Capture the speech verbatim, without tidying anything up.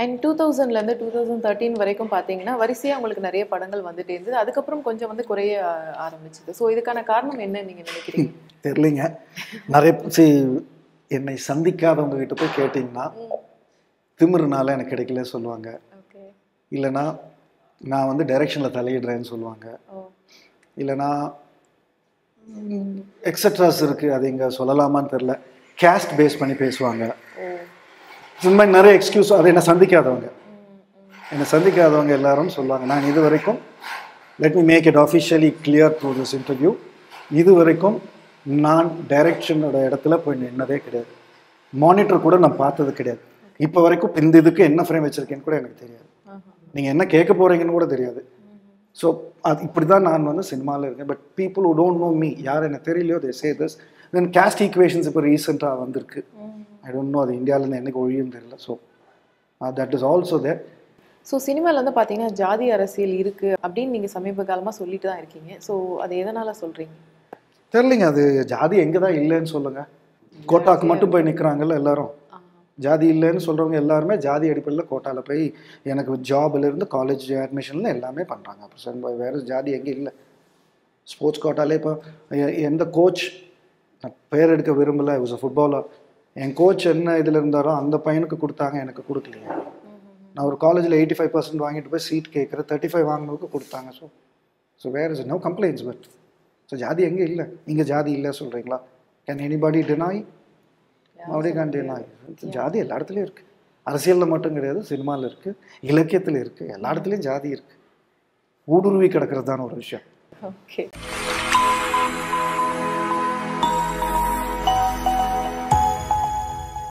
And two தௌசண்ட்லேருந்து two thousand thirteen வரைக்கும் பார்த்தீங்கன்னா வரிசையாக உங்களுக்கு நிறைய படங்கள் வந்துட்டே இருந்தது. அதுக்கப்புறம் கொஞ்சம் வந்து குறைய ஆரம்பிச்சது. ஸோ இதுக்கான காரணம் என்ன நீங்கள் நினைக்கிறீங்க? தெரியலிங்க. நிறைய சி என்னை சந்திக்காதவங்க கிட்ட போய் கேட்டிங்கன்னா திமிருனால எனக்கு கிடைக்கல சொல்லுவாங்க. இல்லைனா நான் வந்து டைரக்ஷனில் தலையிடுறேன்னு சொல்லுவாங்க. இல்லைனா எக்ஸட்ராஸ் இருக்குது, அது இங்கே சொல்லலாமான்னு தெரில, கேஸ்ட் பேஸ் பண்ணி பேசுவாங்க. இந்த மாதிரி நிறைய எக்ஸ்கியூஸ். அதை என்னை சந்திக்காதவங்க என்னை சந்திக்காதவங்க எல்லாரும் சொல்லுவாங்க. நான் இது வரைக்கும் let me make it officially clear through this interview, இது வரைக்கும் நான் டைரக்ஷனோட இடத்துல போய் நின்னதே கிடையாது. மானிட்டர் கூட நான் பார்த்தது கிடையாது. இப்போ வரைக்கும் இந்த இதுக்கு என்ன ஃப்ரேம் வச்சுருக்கேன்னு கூட எனக்கு தெரியாது. நீங்கள் என்ன கேட்க போகிறீங்கன்னு கூட தெரியாது. ஸோ அது இப்படி தான் நான் வந்து சினிமாவில் இருக்கேன். But people who don't know me, யார் என்ன தெரியலையோ they say this. Then caste equations இப்போ ரீசெண்டாக வந்திருக்கு. ஐ டோன்ட் நோ அது இந்தியாவிலேருந்து என்னைக்கு ஒழியும் தெரியல. So that is also there. ஸோ சினிமாவில் வந்து பார்த்தீங்கன்னா ஜாதி அரசியல் இருக்குது அப்படின்னு நீங்கள் சமீப காலமாக சொல்லிட்டு தான் இருக்கீங்க. ஸோ அது எதனால் சொல்கிறீங்க? தெரியலிங்க. அது ஜாதி எங்கே தான் இல்லைன்னு சொல்லுங்கள். கோட்டாக்கு மட்டும் போய் நிற்கிறாங்கல்ல எல்லாரும். ஜாதி இல்லைன்னு சொல்கிறவங்க எல்லாருமே ஜாதி அடிப்படையில் கோட்டாவில் போய் எனக்கு ஜாப்லேருந்து காலேஜ் அட்மிஷன்ல எல்லாமே பண்ணுறாங்க. அப்போ வேறு ஜாதி எங்கே இல்லை. ஸ்போர்ட்ஸ் கோட்டாலே இப்போ எந்த கோச், நான் பேர் எடுக்க விரும்பலை, வாஸ் அ ஃபுட்பாலர், என் கோச் என்ன இதில் இருந்தாரோ அந்த பையனுக்கு கொடுத்தாங்க, எனக்கு கொடுக்கலைங்க. நான் ஒரு காலேஜில் எயிட்டி ஃபைவ் பர்சன்ட் வாங்கிட்டு போய் சீட் கேட்குறேன், தேர்ட்டி ஃபைவ் வாங்கினதுக்கு கொடுத்தாங்க. So so where is no complaints. But so ஜாதி எங்கே இல்லை. இங்கே ஜாதி இல்லை சொல்கிறீங்களா? Can anybody deny? அப்படி கான் டினாய். ஜாதி எல்லா இடத்துலையும் இருக்குது. அரசியலில் மட்டும் கிடையாது, சினிமாவில் இருக்குது, இலக்கியத்தில் இருக்குது, எல்லா இடத்துலையும் ஜாதி இருக்குது. ஊடுருவி கிடக்கிறது தான ஒரு விஷயம். ஓகே.